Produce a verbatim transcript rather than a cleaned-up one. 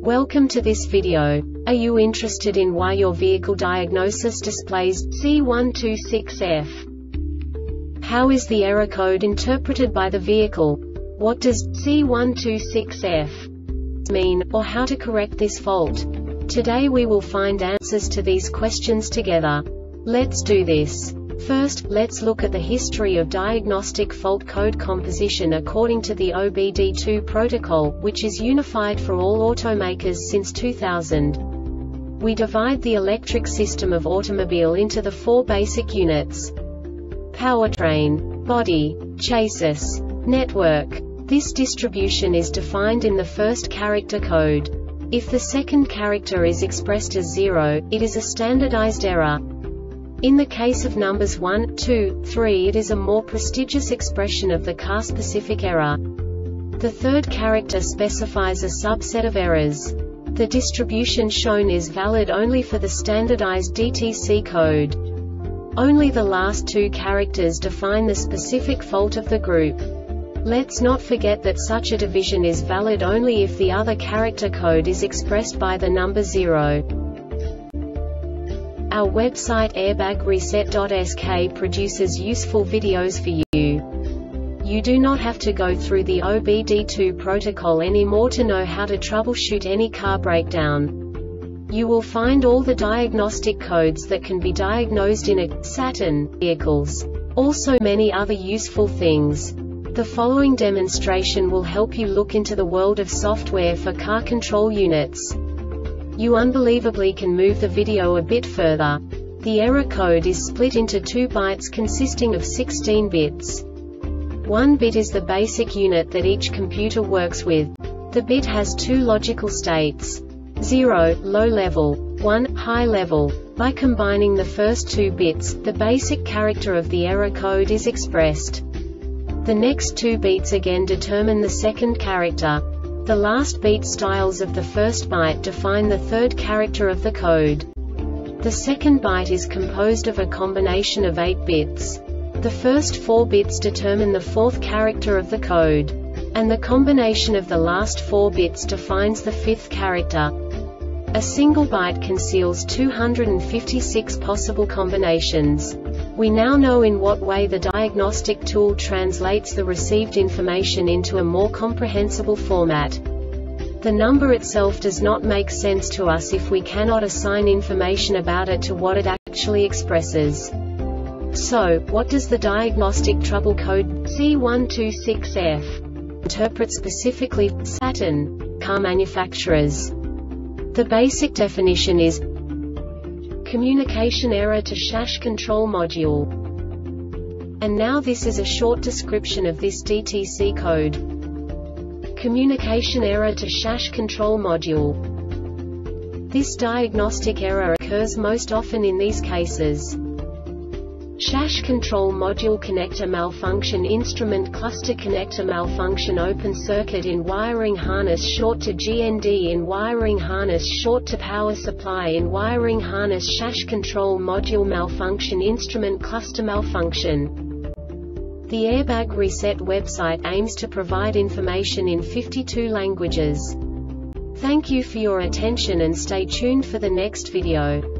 Welcome to this video. Are you interested in why your vehicle diagnosis displays C one two six F? How is the error code interpreted by the vehicle? What does C one two six F mean, or how to correct this fault? Today we will find answers to these questions together. Let's do this. First, let's look at the history of diagnostic fault code composition according to the O B D two protocol, which is unified for all automakers since two thousand. We divide the electric system of automobile into the four basic units: powertrain, body, chassis, network. This distribution is defined in the first character code. If the second character is expressed as zero, it is a standardized error. In the case of numbers one, two, three, it is a more prestigious expression of the car-specific error. The third character specifies a subset of errors. The distribution shown is valid only for the standardized D T C code. Only the last two characters define the specific fault of the group. Let's not forget that such a division is valid only if the other character code is expressed by the number zero. Our website airbag reset dot S K produces useful videos for you. You do not have to go through the O B D two protocol anymore to know how to troubleshoot any car breakdown. You will find all the diagnostic codes that can be diagnosed in a Saturn vehicles. Also many other useful things. The following demonstration will help you look into the world of software for car control units. You unbelievably can move the video a bit further. The error code is split into two bytes consisting of sixteen bits. One bit is the basic unit that each computer works with. The bit has two logical states: zero, low level, one, high level. By combining the first two bits, the basic character of the error code is expressed. The next two beats again determine the second character. The last beat styles of the first byte define the third character of the code. The second byte is composed of a combination of eight bits. The first four bits determine the fourth character of the code. And the combination of the last four bits defines the fifth character. A single byte conceals two hundred fifty-six possible combinations. We now know in what way the diagnostic tool translates the received information into a more comprehensible format. The number itself does not make sense to us if we cannot assign information about it to what it actually expresses. So, what does the diagnostic trouble code C one two six F interpret specifically for Saturn car manufacturers? The basic definition is communication error to chassis control module. And now this is a short description of this D T C code. Communication error to chassis control module. This diagnostic error occurs most often in these cases: chassis control module connector malfunction, instrument cluster connector malfunction, open circuit in wiring harness, short to G N D in wiring harness, short to power supply in wiring harness, chassis control module malfunction, instrument cluster malfunction. The Airbag Reset website aims to provide information in fifty-two languages. Thank you for your attention and stay tuned for the next video.